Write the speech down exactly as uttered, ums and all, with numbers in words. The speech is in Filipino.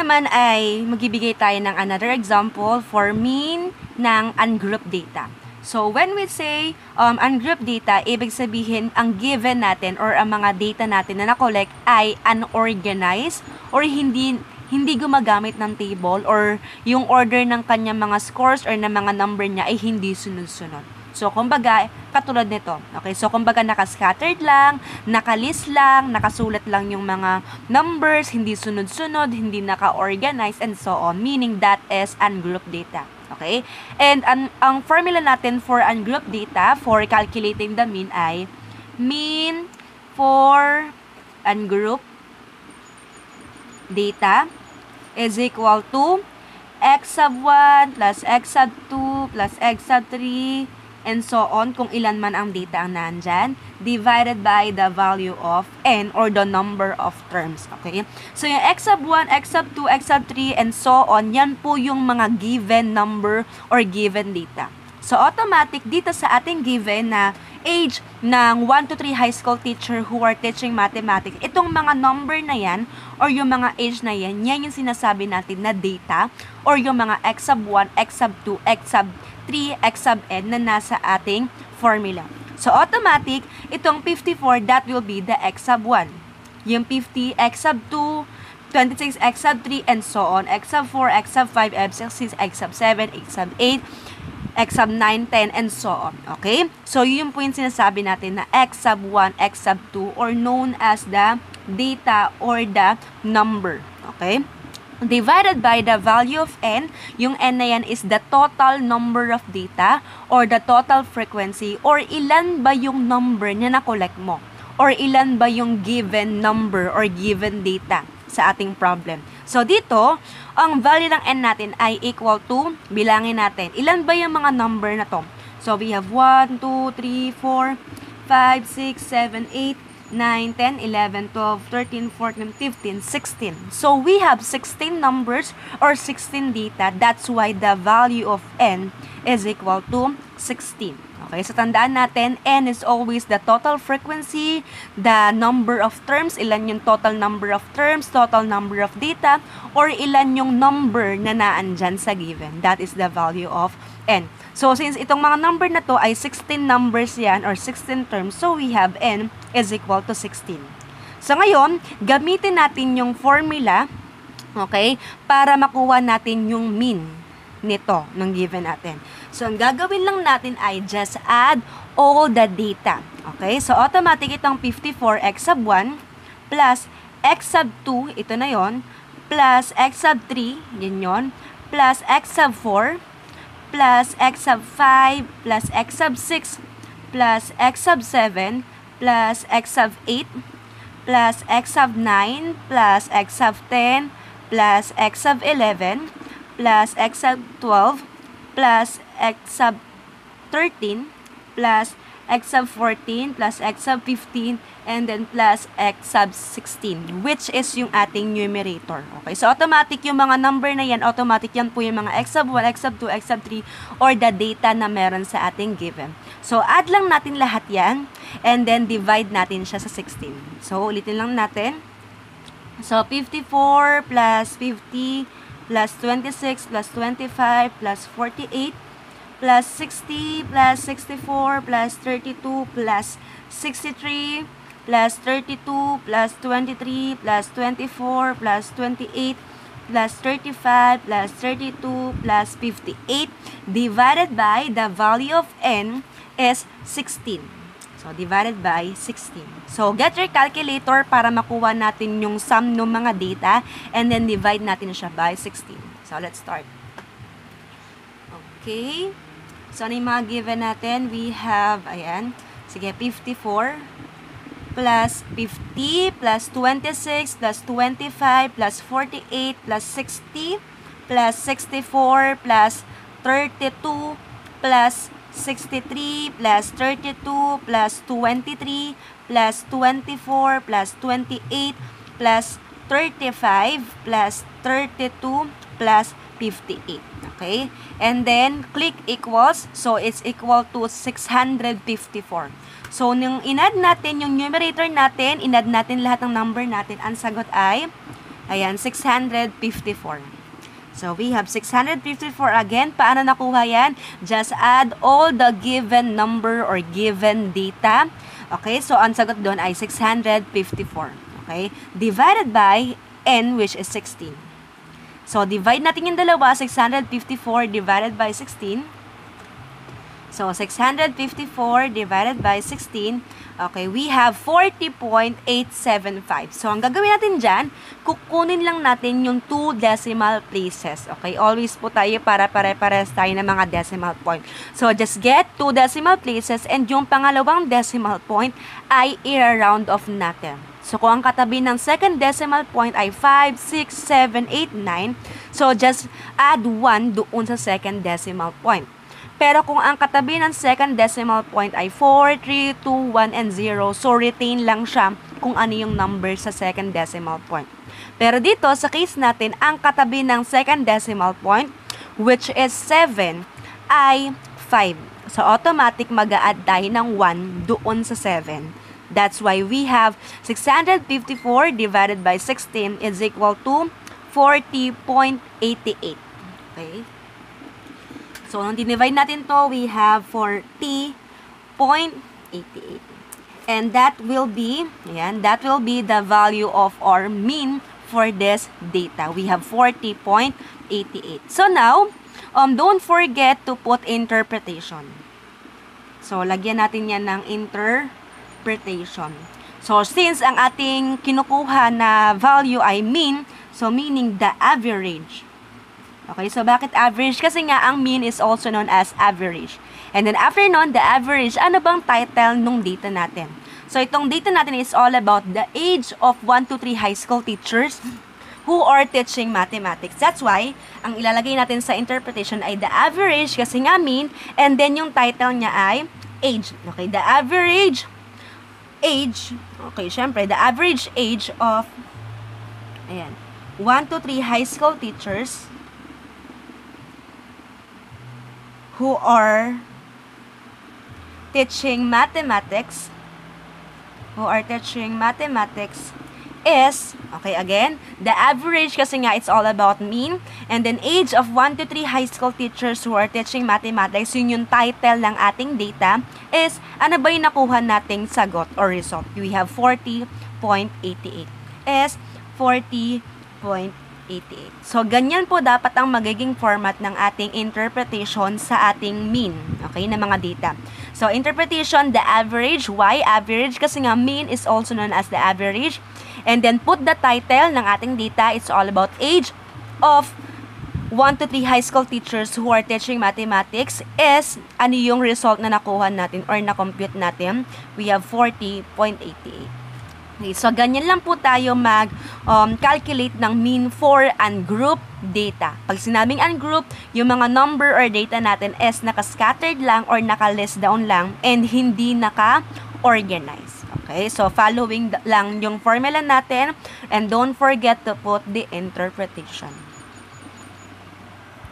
naman ay magbibigay tayo ng another example for mean ng ungrouped data. So, when we say um, ungrouped data, ibig sabihin ang given natin or ang mga data natin na na-collect ay unorganized or hindi hindi gumagamit ng table or yung order ng kanyang mga scores or ng mga number niya ay hindi sunod-sunod. So, kumbaga, katulad nito. Okay, so kumbaga naka-scattered lang, naka-list lang, nakasulat lang yung mga numbers, hindi sunod-sunod, hindi naka-organize, and so on. Meaning that is ungrouped data. Okay? And ang, ang formula natin for ungrouped data for calculating the mean ay mean for ungrouped data is equal to x sub one plus x sub two plus x sub three and so on, kung ilan man ang data ang nandyan, divided by the value of n or the number of terms. Okay? So, yung x sub one, x sub two, x sub three, and so on, yan po yung mga given number or given data. So, automatic dito sa ating given na age ng one to three high school teacher who are teaching mathematics, itong mga number na yan or yung mga age na yan, yan yung sinasabi natin na data or yung mga x sub one, x sub two, x sub three, x sub n na nasa ating formula. So, automatic, itong fifty-four, that will be the x sub one. Yung fifty, x sub two, twenty-six, x sub three, and so on. X sub four, x sub five, x sub six, x sub seven, x sub eight, x sub nine, ten, and so on. Okay? So, yun po yung sinasabi natin na x sub one, x sub two, or known as the data or the number. Okay? Divided by the value of n, yung n na yan is the total number of data or the total frequency or ilan ba yung number na na-collect mo or ilan ba yung given number or given data sa ating problem. So, dito, ang value ng n natin ay equal to, bilangin natin, ilan ba yung mga number na to? So, we have one, two, three, four, five, six, seven, eight, nine, ten, eleven, twelve, thirteen, fourteen, fifteen, sixteen. So, we have sixteen numbers or sixteen data. That's why the value of n is equal to sixteen. Okay, so tandaan natin, n is always the total frequency, the number of terms, ilan yung total number of terms, total number of data, or ilan yung number na naandyan sa given. That is the value of n. So, since itong mga number na to ay sixteen numbers yan or sixteen terms, so we have n is equal to sixteen. So, ngayon, gamitin natin yung formula, okay, para makuha natin yung mean nito ng given natin. So, ang gagawin lang natin ay just add all the data. Okay? So, automatic itong fifty-four x sub one plus x sub two, ito na yon, plus x sub three, yun yun, plus x sub four, plus x sub five, plus x sub six, plus x sub seven, plus x sub eight, plus x sub nine, plus x sub ten, plus x sub eleven, plus x sub twelve, plus x sub thirteen, plus x sub fourteen, plus x sub fifteen, and then plus x sub sixteen, which is yung ating numerator. Okay, so automatic yung mga number na yan, automatic yan po yung mga x sub one, x sub two, x sub three, or the data na meron sa ating given. So, add lang natin lahat yan, and then divide natin siya sa sixteen. So, ulitin lang natin. So, fifty-four plus fifty plus twenty-six plus twenty-five plus forty-eight plus sixty plus sixty-four plus thirty-two plus sixty-three plus thirty-two plus twenty-three plus twenty-four plus twenty-eight plus thirty-five plus thirty-two plus fifty-eight divided by the value of n is sixteen. So, divided by sixteen. So, get your calculator para makuha natin yung sum ng mga data and then divide natin siya by sixteen. So, let's start. Okay. So, ano yung mga given natin? We have, ayan, sige, fifty-four plus fifty plus twenty-six plus twenty-five plus forty-eight plus sixty plus sixty-four plus thirty-two plus sixty-three plus thirty-two plus twenty-three plus twenty-four plus twenty-eight plus thirty-five plus thirty-two plus fifty-eight. Okay? And then, click equals. So, it's equal to six hundred fifty-four. So, nung inad natin yung numerator natin, inad natin lahat ng number natin, ang sagot ay Ayan, six hundred fifty-four. So, we have six hundred fifty-four again. Paano nakuha yan? Just add all the given number or given data. Okay, so ang sagot doon ay six hundred fifty-four. Okay, divided by n, which is sixteen. So, divide natin yung dalawa, six hundred fifty-four divided by sixteen. So, six hundred fifty-four divided by sixteen, okay, we have forty point eight seven five. So, ang gagawin natin dyan, kukunin lang natin yung two decimal places. Okay, always po tayo para pare-pares tayo ng mga decimal point. So, just get two decimal places and yung pangalawang decimal point ay i-round off natin. So, kung ang katabi ng second decimal point ay five, six, seven, eight, nine, so just add one doon sa second decimal point. Pero kung ang katabi ng second decimal point ay four, three, two, one, and zero, so retain lang siya kung ano yung number sa second decimal point. Pero dito, sa case natin, ang katabi ng second decimal point, which is seven, ay five. So, automatic mag-a-add tayo ng one doon sa seven. That's why we have six hundred fifty-four divided by sixteen is equal to forty point eight eight. Okay? So, nung dinivide natin to, we have forty point eight eight. And that will be, ayan, that will be the value of our mean for this data. We have forty point eight eight. So, now, um, don't forget to put interpretation. So, lagyan natin yan ng interpretation. So, since ang ating kinukuha na value ay mean, so meaning the average. Okay, so bakit average? Kasi nga, ang mean is also known as average. And then after nun, the average, ano bang title nung data natin? So, itong data natin is all about the age of one to three high school teachers who are teaching mathematics. That's why, ang ilalagay natin sa interpretation ay the average, kasi nga mean, and then yung title niya ay age. Okay, the average age, okay, syempre, the average age of, ayan, one to three high school teachers who are teaching mathematics, who are teaching mathematics is, okay, again, the average kasi nga it's all about mean, and then age of one to three high school teachers who are teaching mathematics, yun yung title ng ating data, is, ano ba yung nakuha nating sagot or result? We have forty point eight eight. Is forty point eight eight. So, ganyan po dapat ang magiging format ng ating interpretation sa ating mean, okay, na mga data. So, interpretation, the average. Why average? Kasi nga, mean is also known as the average. And then, put the title ng ating data. It's all about age of one to three high school teachers who are teaching mathematics is, ano yung result na nakuha natin or na-compute natin? We have forty point eight eight. Okay, so, ganyan lang po tayo mag-calculate um, ng mean for ungroup data. Pag sinabing ungroup, yung mga number or data natin is naka-scattered lang or naka-list down lang and hindi naka-organize. Okay, so following lang yung formula natin and don't forget to put the interpretation.